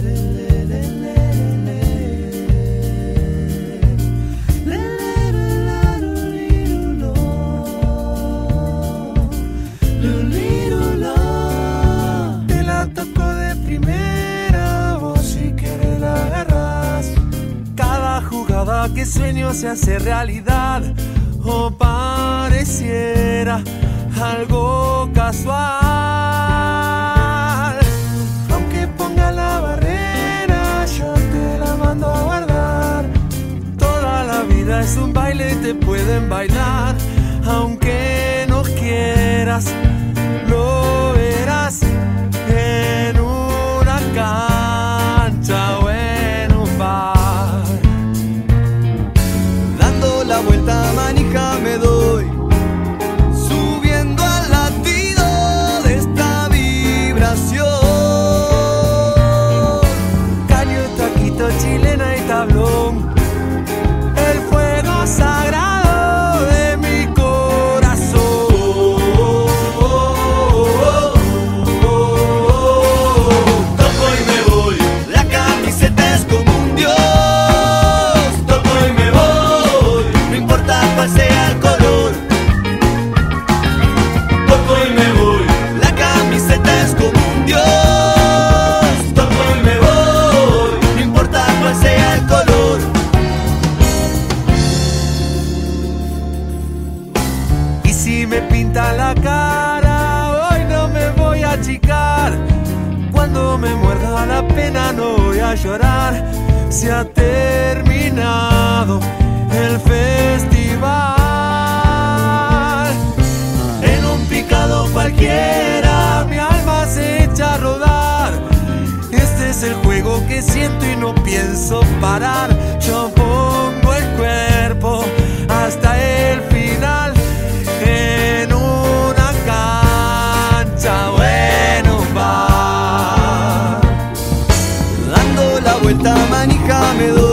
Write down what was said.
Te la toco de primera, vos si querés la agarrás. Cada jugada que sueño se hace realidad, o pareciera algo casual. Aunque ponga la barrera, yo te la mando a guardar. Toda la vida es un baile y te pueden bailar. Aunque no quieras, lo verás en una cancha o en un bar. Dando la vuelta manija me doy, subiendo al latido de esta vibración. Caño, taquito, chilena y tablón, el fuego sagrado de mi corazón. Toco y me voy, la camiseta es como un dios. Toco y me voy, no importa cuál sea el color. Toco y me voy, la camiseta es como un dios. Toco y me voy, no importa cuál sea el color. Y si me pinta la cara, hoy no me voy a achicar. Cuando me muerda la pena no voy a llorar. Se ha terminado el festival. En un picado cualquiera mi alma se echa a rodar. Este es el juego que siento y no pienso parar. Yo pongo el cuerpo hasta el final, en una cancha o en un bar. Dando la vuelta manija me doy.